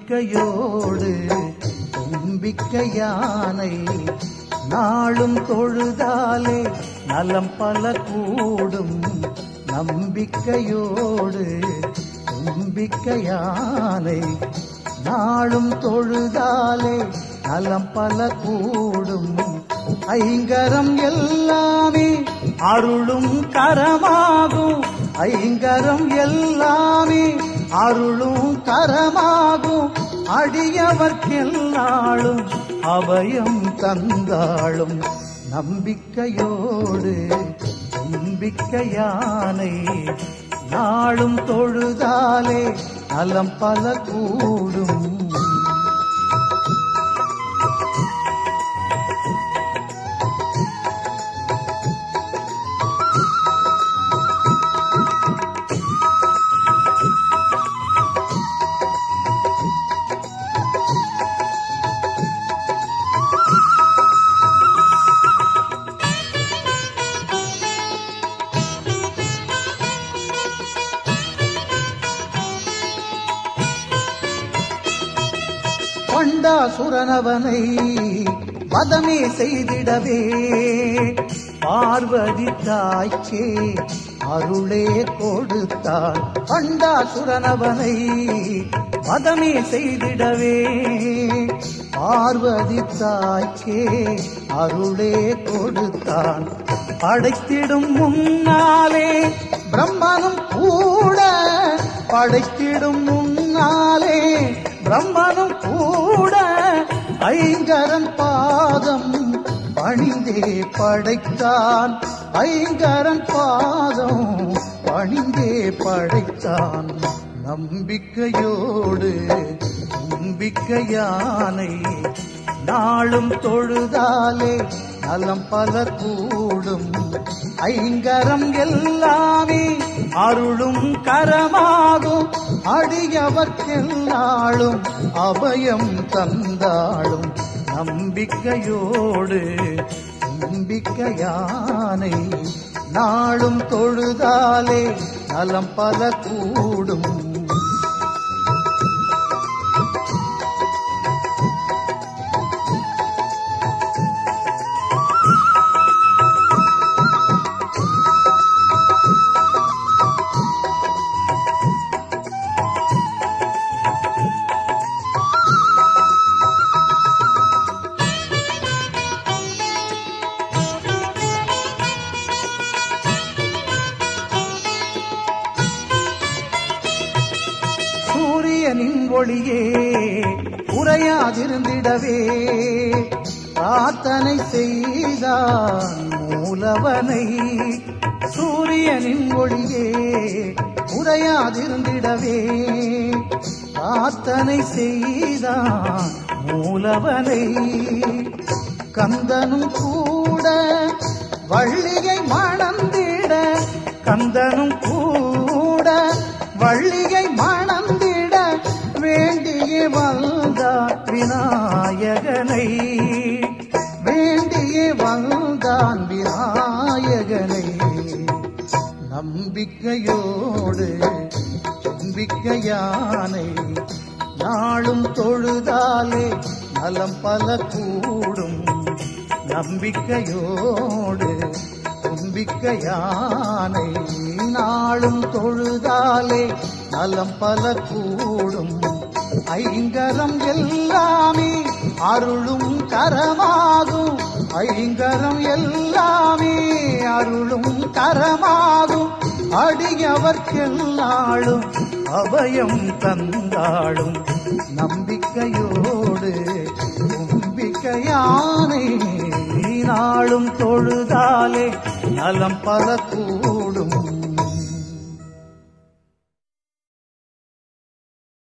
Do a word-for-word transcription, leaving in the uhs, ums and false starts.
நம்பிக்கையோடு தும்பிக்கை யானை நாளும் தொழுதாலே நலம் பல கூடும். நம்பிக்கையோடு தும்பிக்கை யானை நாளும் தொழுதாலே நலம் பல கூடும். ஐங்கரம் எல்லாமே அருளும் கரமாகும். ஐங்கரம் எல்லாமே அருளும் கரமாகும். அடியவர்க்கெல்லாளும் அபயம் தந்தாளும். நம்பிக்கையோடு தும்பிக்கை யானை நாளும் தொழுதாலே நலம் பல கூடும். பண்டாசுரனவனை வதமே செய்திடவே பார்வதி தாய்க்கே அருளே கொடுத்தாள். பண்டாசுரனவனை வதமே செய்திடவே பார்வதி தாய்க்கே அருளே கொடுத்தான். படைத்திடும் முன்னாலே பிரம்மனும் கூட படைத்திடும் முன்னாலே பிரம்மனும் கூட ஐங்கரன் பாதம் பணிந்தே படைத்தான். ஐங்கரன் பாதம் பணிந்தே படைத்தான். நம்பிக்கையோடு தும்பிக்கை யானை நாளும் தொழுதாலே நலம் பல கூடும். ஐங்கரம் எல்லாமே அருளும் கரமாகும். அடியவர்க்கெல்லாளும் அபயம் தந்தாளும். நம்பிக்கையோடு தும்பிக்கை யானை நாளும் தொழுதாலே நலம் பல கூடும். சூரியனின் ஒளியே உறையாதிருந்திடவே பிரார்த்தனை செய்தான் மூலவனை. சூரியனின் ஒளியே உறையாதிருந்திடவே பிரார்த்தனை செய்தான் மூலவனை. கந்தனும் கூட வள்ளியை மணந்திட கந்தனும் கூட வள்ளியை மணந்திட வேண்டியே வந்தான் விநாயகனை. வேண்டியே வந்தான் விநாயகனை. நம்பிக்கையோடு தும்பிக்கை யானை நாளும் தொழுதாலே நலம் பல கூடும். நம்பிக்கையோடு தும்பிக்கை யானை நாளும் தொழுதாலே நலம் பல கூடும். ஐங்கரம் எல்லாமே அருளும் கரமாகும். ஐங்கரம் எல்லாமே அருளும் கரமாகும். அடியவர்க்கெல்லாளும் அபயம் தந்தாளும். நம்பிக்கையோடு தும்பிக்கை யானை நாளும் தொழுதாலே நலம் பல கூடும்.